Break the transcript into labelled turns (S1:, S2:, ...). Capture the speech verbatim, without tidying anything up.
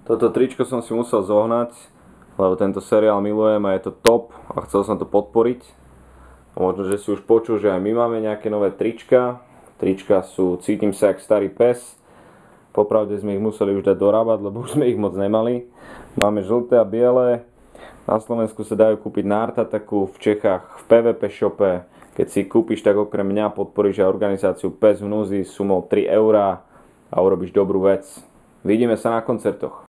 S1: Toto tričko som si musel zohnať, lebo tento seriál milujem a je to top a chcel som to podporiť. Možno, že si už počul, že aj my máme nejaké nové trička. Trička sú Cítim sa jak starý pes. Popravde sme ich museli už dať dorábať, lebo už sme ich moc nemali. Máme žlté a biele. Na Slovensku sa dajú kúpiť na Artataku, v Čechách v pé vé pé shope. Keď si kúpiš, tak okrem mňa podporíš aj organizáciu Pes v núzi sumou tri eurá a urobíš dobrú vec. Vidíme sa na koncertoch.